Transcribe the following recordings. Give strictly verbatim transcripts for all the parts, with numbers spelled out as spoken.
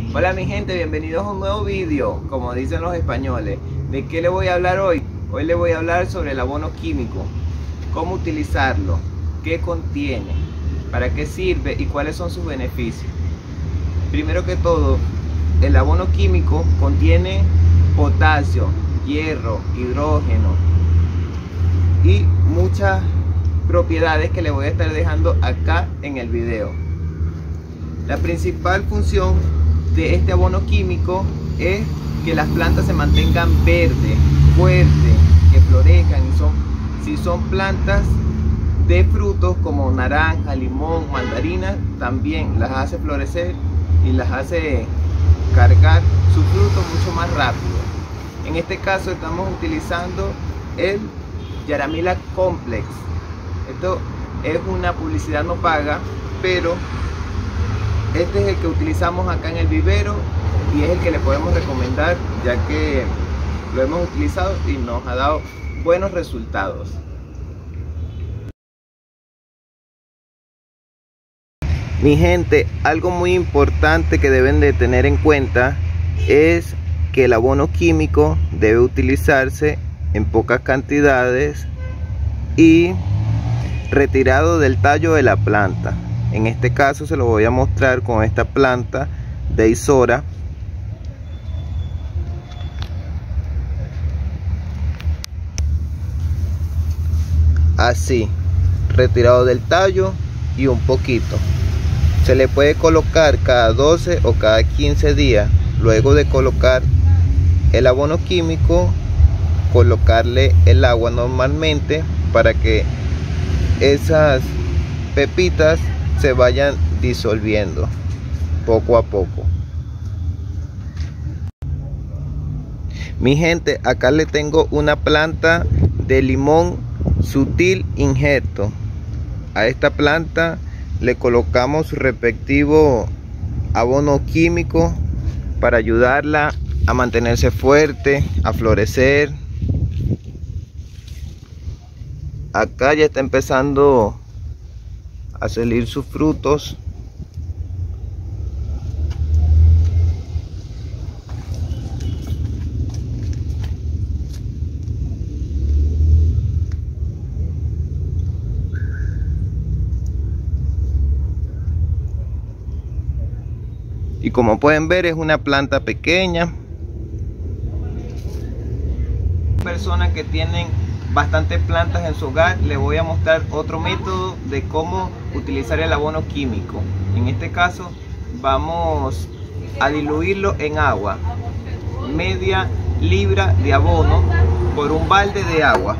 Hola mi gente, bienvenidos a un nuevo vídeo, como dicen los españoles. ¿De qué le voy a hablar hoy? Hoy le voy a hablar sobre el abono químico, cómo utilizarlo, qué contiene, para qué sirve y cuáles son sus beneficios. Primero que todo, el abono químico contiene potasio, hierro, hidrógeno y muchas propiedades que le voy a estar dejando acá en el video. La principal función de este abono químico es que las plantas se mantengan verdes, fuertes, que florezcan, y son, si son plantas de frutos como naranja, limón, mandarina, también las hace florecer y las hace cargar su fruto mucho más rápido. En este caso estamos utilizando el Yaramila Complex. Esto es una publicidad no paga, pero este es el que utilizamos acá en el vivero y es el que le podemos recomendar, ya que lo hemos utilizado y nos ha dado buenos resultados. Mi gente, algo muy importante que deben de tener en cuenta es que el abono químico debe utilizarse en pocas cantidades y retirado del tallo de la planta. En este caso se lo voy a mostrar con esta planta de Isora. Así, retirado del tallo y un poquito. Se le puede colocar cada doce o cada quince días. Luego de colocar el abono químico, colocarle el agua normalmente para que esas pepitas se vayan disolviendo poco a poco. Mi gente, acá le tengo una planta de limón sutil injerto. A esta planta le colocamos su respectivo abono químico para ayudarla a mantenerse fuerte, a florecer. Acá ya está empezando a salir sus frutos. Y como pueden ver, es una planta pequeña. Personas que tienen bastantes plantas en su hogar, les voy a mostrar otro método de cómo utilizar el abono químico. En este caso vamos a diluirlo en agua, media libra de abono por un balde de agua.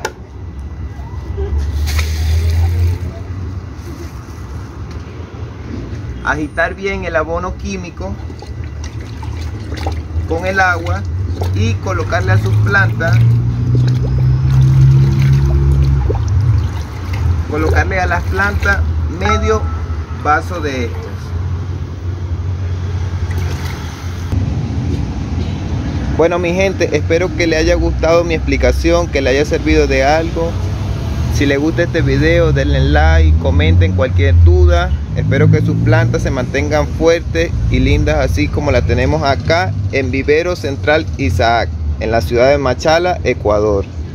Agitar bien el abono químico con el agua y colocarle a sus plantas, colocarle a las plantas medio vaso de estos. Bueno mi gente, espero que le haya gustado mi explicación, que le haya servido de algo. Si les gusta este video, denle like, comenten cualquier duda. Espero que sus plantas se mantengan fuertes y lindas, así como la tenemos acá en Vivero Central Isaac, en la ciudad de Machala, Ecuador.